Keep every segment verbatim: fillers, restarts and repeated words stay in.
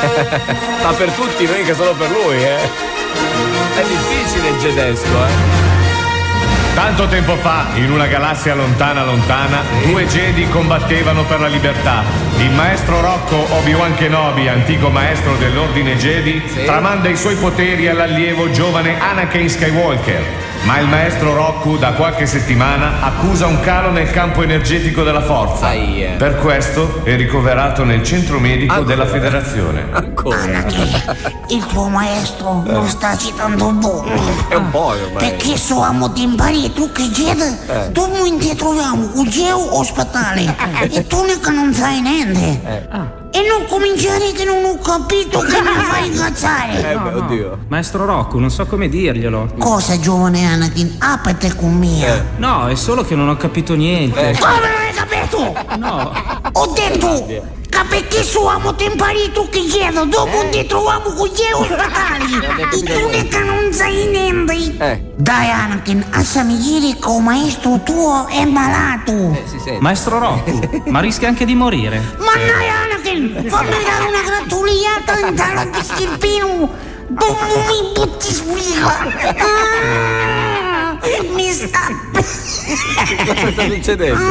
Ma per tutti, mica solo per lui, eh. È difficile il jedesco, eh. Tanto tempo fa, in una galassia lontana lontana, sì. due Jedi combattevano per la libertà. Il maestro Rocco Obi-Wan Kenobi, antico maestro dell'ordine Jedi, sì. tramanda i suoi poteri all'allievo giovane Anakin Skywalker. Ma il maestro Rocco da qualche settimana accusa un calo nel campo energetico della forza. Aie. Per questo è ricoverato nel centro medico Ancora. della federazione. Ancora. Anakin, il tuo maestro eh. non sta citando buono. È un po' ormai. Perché so amo ti impari e tu che Jedi, eh. tu non ti troviamo con Geo ospedale e tu neanche non sai niente. Eh. Ah. E non cominciare che non ho capito che mi fai incazzare. Eh beh, oddio. Maestro Rocco, non so come dirglielo. Cosa, giovane Anakin? Aprite con me. Eh. No, è solo che non ho capito niente. Eh. Come non hai capito? No. Ho detto che perché so amo ti impari tu che chiedo, dopo eh. ti troviamo con gli ospedali e tu neanche non sai niente. Eh. Dai Anakin, assami dire che un maestro tuo è malato. Eh, si sente. Maestro Rocco, ma rischia anche di morire. Ma dai Anakin, fammi dare una gratuliata in tala di stirpino. Dopo mi butti sfiga. Ah, mi sta... Cosa sta succedendo?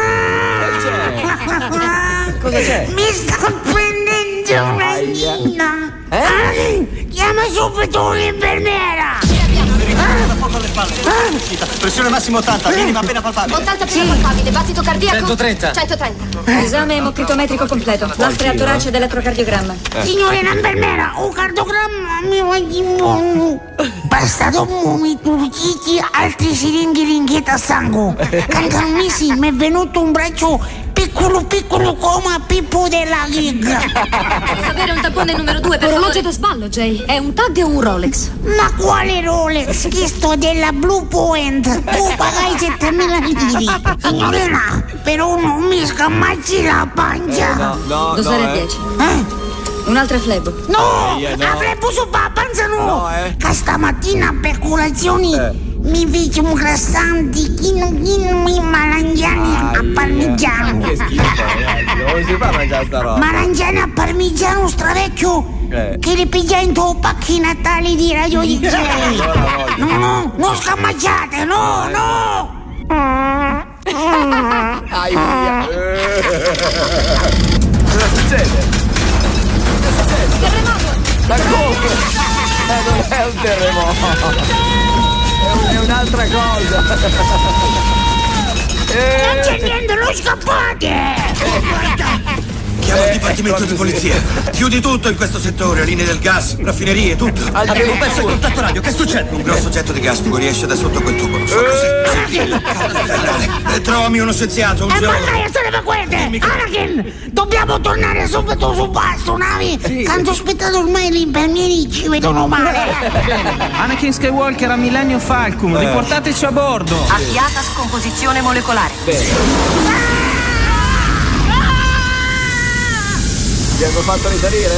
Ah, Cosa c'è? Mi sta prendendo una ghina. Eh? Chiama subito un'infermiera. Pressione massimo ottanta, minima appena palpabile. ottanta più palpabile, battito cardiaco centotrenta. centotrenta. Esame emocritometrico completo. Lastre al torace ed elettrocardiogramma. Eh. Signore infermiera, un cardiogramma mi va di buono. Basta dopo mi turciti altri siringhi ringhieta a sangue. Cancan mesi mi è venuto un braccio piccolo piccolo come a Pippo della Ghigga. Sapere un tampone numero due per orologio da sballo, Jay. È un tag o un Rolex? Ma quale Rolex? Che sto della Blue Point. Tu pagai settemila lire. Signorina, però non mi scammacci la pancia. Eh, no, no, Dosare no, a eh. dieci. Eh? Un'altra flebo. No, eh, no. la flebo su la panza no. No, eh. Che stamattina per colazioni eh. mi fece un grassanti chino chino mi marangiani ah, a parmigiano. Che schifo, ragazzi. Come si fa a mangiare sta roba? Marangiani a parmigiano stravecchio eh. che li piglia in tuo pacchi natali di Radio D J. No, no, non scammaggiate, no, no. Ai, via. Cosa succede? Terremoto! Ma come? Eh, non è un terremoto! È, un, è un'altra cosa! Eh. Non c'è niente, non scappate! Eh. Chiama il dipartimento di polizia. Chiudi tutto in questo settore, linee del gas, raffinerie, tutto. Abbiamo perso il contatto radio, che succede? Un grosso getto di gas fuoriesce da sotto quel tubo, non so cos'è. Trovami uno scienziato, un geologo. geologo. E mandai a stare queste! Anakin, dobbiamo tornare subito su basso, navi! Sì. Tanto aspettato ormai gli infermieri ci vedono male. Anakin Skywalker a Millennium Falcon, eh. riportateci a bordo. Avviata scomposizione molecolare. Bene. Ti hanno fatto risalire?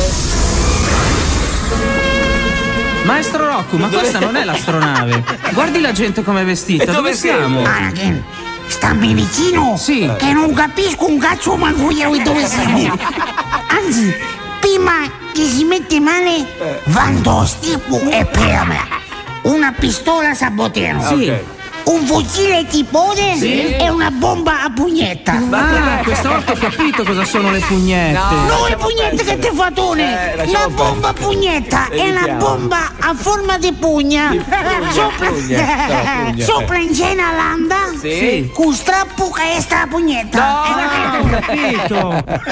Maestro Rocco, ma questa non è l'astronave. Guardi la gente come è vestita. Dove, dove siamo? Anakin, stammi vicino. Sì. Che non capisco un cazzo manco io dove siamo. Anzi, prima che si mette male, vando stipo e preme. Una pistola sabotero. Sì. Okay. Un fucile tipone sì. e una bomba a pugnetta. Ah, questa volta ho capito cosa sono le pugnette. No, non le pugnette che te fatone. Eh, una bomba a pugnetta è una bomba a forma di pugna. Di pugna sopra, pugna. Sopra in cena landa sì. con strappo che è sta pugnetta. No, eh, ho capito.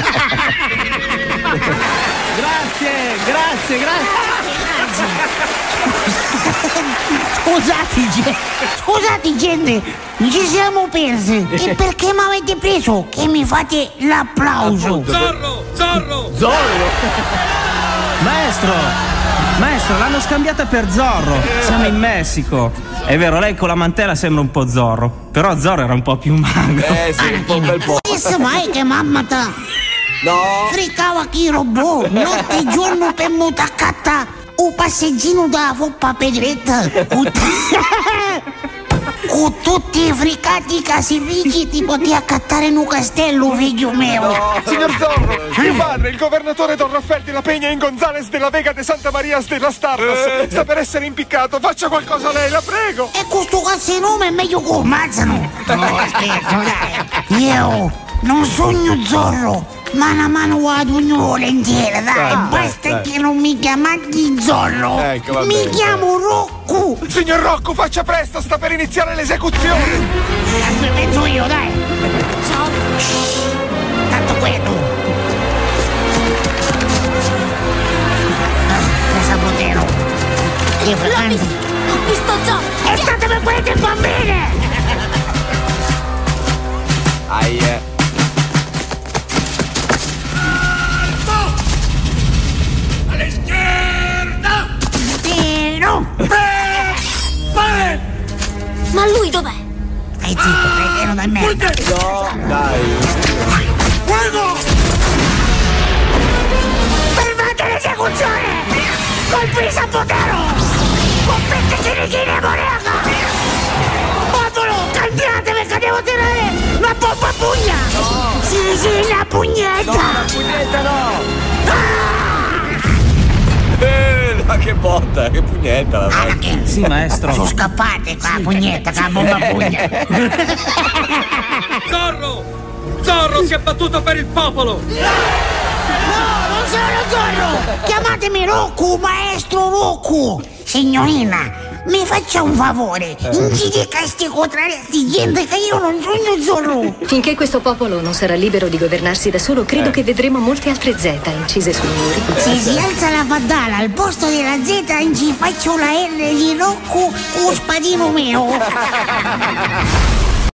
Grazie, grazie, grazie. Scusate, gente, scusate gente, ci siamo persi. E perché mi avete preso? Che mi fate l'applauso? Zorro, Zorro, Zorro. Maestro, maestro, l'hanno scambiata per Zorro. Siamo in Messico. È vero, lei con la mantella sembra un po' Zorro, però Zorro era un po' più magro. Eh sì, un po' un bel po'. Adesso mai che mamma ta No. fricava chi robot, notte e giorno per mutaccata. Un passeggino da foppa pedretta. Con tutti i fricati casimici ti potevi accattare in un castello, figlio mio. Signor Zorro, mio padre, il governatore Don Rafael de la Peña in Gonzales de la Vega de Santa Maria de las Tardas, sta per essere impiccato. Faccia qualcosa lei, la prego. E questo cazzo di nome è meglio che ammazzano. No, scherzo, dai. Io non sogno Zorro, ma una mano ad ogni volentieri, dai. Ah, Basta dai. che non mi chiamati Zorro. Ecco, va mi bene. chiamo Rocco. Signor Rocco, faccia presto, sta per iniziare l'esecuzione. Mi penso io, dai. Tanto quello. Cosa potero? Che frequenti? Ho visto Zorro! E state per quelle bambine! Aia. Vero? Ma lui dov'è? Stai zitto, stai pieno da merda. No, dai. Fermate l'esecuzione! Colpite a potero! Colpite chirichini e monega! Popolo, cambiate perché devo tirare la bomba a pugna! No. Sì, sì, la pugnetta! No, la pugnetta no. Eh, ma che botta, che pugnetta la Ah, vai. che- Sì, maestro. Sono scappate con la pugnetta, con la bomba a pugna! Zorro! Zorro si è battuto per il popolo! No, non sono Zorro! Chiamatemi Rocco, maestro Rocco! Signorina, mi faccia un favore, non ci dica sti contraristi gente che io non sono Zorro! Finché questo popolo non sarà libero di governarsi da solo, credo che vedremo molte altre Z incise sui muri. Se si alza la paddala al posto della Z ci faccio la R di Rocco con spadino mio!